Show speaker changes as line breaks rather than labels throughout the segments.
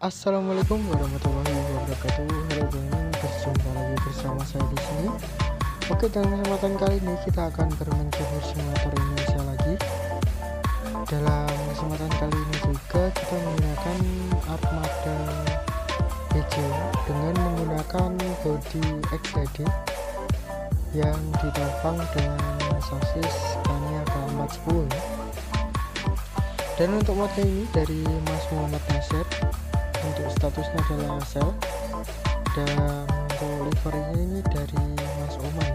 Assalamualaikum warahmatullahi wabarakatuh. Halo teman-teman, berjumpa lagi bersama saya di sini. Oke, dalam kesempatan kali ini kita akan bermain game simulator Indonesia lagi. Dalam kesempatan kali ini juga kita menggunakan armada BJ dengan menggunakan bodi XLD yang ditopang dengan sasis Scania K410. Dan untuk modnya ini dari Mas Muhammad Nasir. Untuk statusnya adalah sel, dan untuk liverynya ini dari Mas Oman.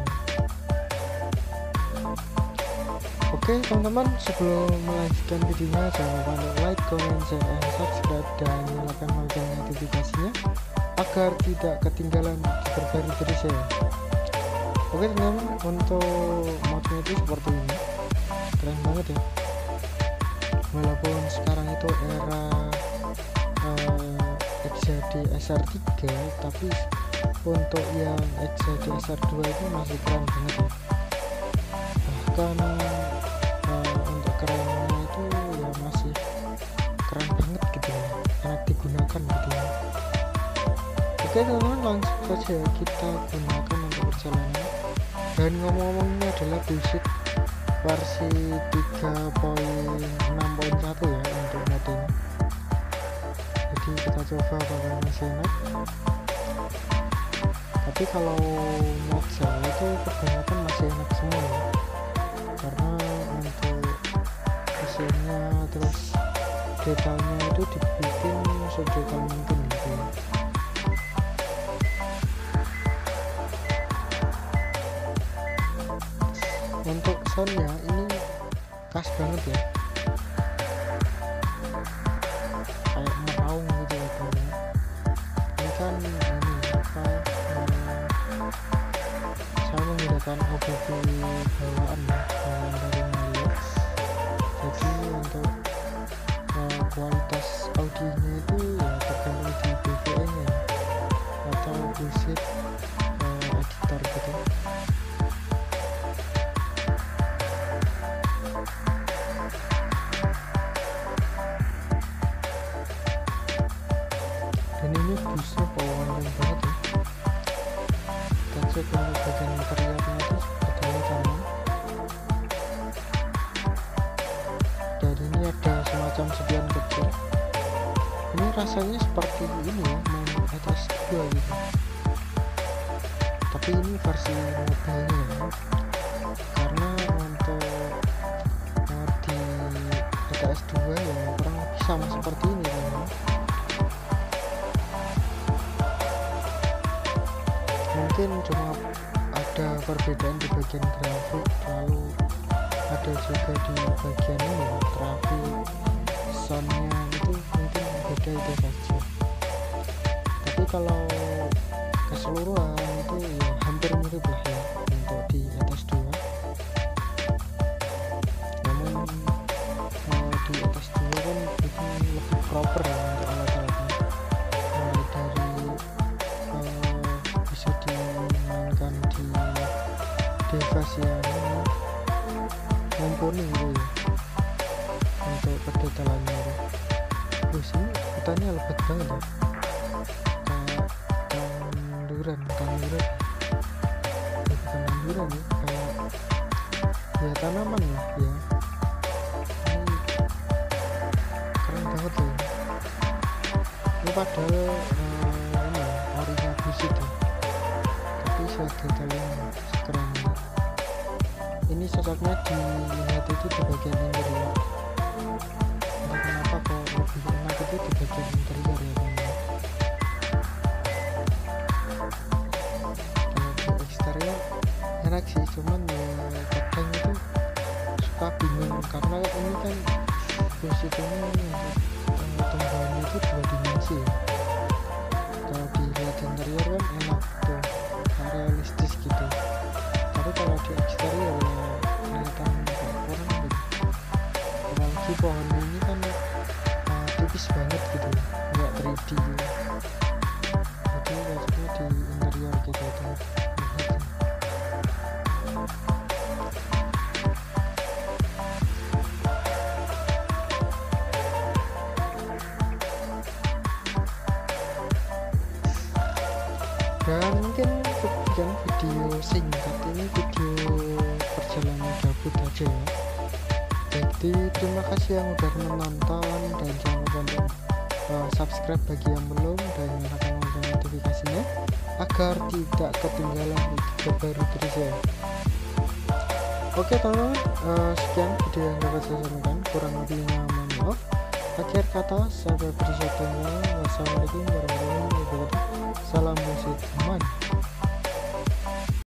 Oke teman-teman, sebelum melanjutkan videonya jangan lupa untuk like, comment, share, and subscribe, dan nyalakan lonceng notifikasinya agar tidak ketinggalan terbaru dari saya. Oke teman-teman, untuk modnya itu seperti ini, keren banget ya. Walaupun sekarang itu era XZD SR3, tapi untuk yang XZD SR2 itu masih keren banget ya. Bahkan untuk kerennya itu ya masih keren banget gitu ya, enak digunakan gitu ya. Oke teman-teman, langsung saja kita gunakan untuk perjalanan. Dan ngomong-ngomongnya adalah bullshit versi 3.6.1 ya untuk mod ini. Jadi kita coba apakah masih enak. Tapi kalau mod saya itu kebanyakan masih enak semua ya, karena untuk mesinnya terus detailnya itu dibikin sedetail mungkin gitu ya. Untuk soundnya ini khas banget ya, kayak meraung gitu ya teman. Ini kan saya menggunakan OBB bawaan ya, bawaan dari Mariox. Jadi untuk kualitas audionya itu ya tergantung di BVN nya atau bullshit editor gitu. Dan ini busnya powerful banget ya. Dan untuk bagian interiornya itu seperti ini teman. Dan ini ada semacam spion kecil. Ini rasanya seperti ini ya, main atas 2 gitu. Tapi ini versi mobilnya ya. Karena untuk di ATS 2 ya kurang lebih sama seperti ini teman. Mungkin cuma ada perbedaan di bagian grafik, lalu ada juga di bagian ini grafik soundnya itu mungkin beda itu saja. Tapi kalau keseluruhan itu ya hampir mirip lah ya untuk di atas 2. Namun di atas 2 kan itu lebih proper ya untuk alat-alatnya, mulai dari bisa dimainkan di device yang mumpuni gitu ya untuk kedetailannya itu. Terus ini hutannya lebat banget ya, kayak tanduran ya, bukan tanduran ya, kayak ya tanaman lah ya. Ini keren banget ya. Ini padahal ini orinya bullshit ya, tapi saya detailnya keren ya. Ini cocoknya dilihat itu di bagian interior. Entah kenapa kok lebih enak itu di bagian interior ya teman. Kalau di eksterior enak sih, cuman ya kadang itu suka bingung karena ini kan posisinya untuk tambahannya itu 2 dimensi ya. Kalau dilihat interior kan enak tuh, realistis gitu. Tapi kalau di eksterior ya kelihatan kayak kurang gitu. Apalagi pohonnya ini kan tipis banget gitu, nggak 3D gitu. Jadi rasanya di interior gitu tuh. sekian video singkat ini, video perjalanan gabut aja ya. Jadi terima kasih yang udah menonton, dan jangan lupa untuk subscribe bagi yang belum, dan nyalakan lonceng notifikasinya agar tidak ketinggalan video terbaru terus ya. Oke teman-teman, sekian video yang dapat saya sampaikan, kurang lebihnya mohon maaf. Akhir kata saya beri. Wassalamualaikum warahmatullahi wabarakatuh. Salam musik aman.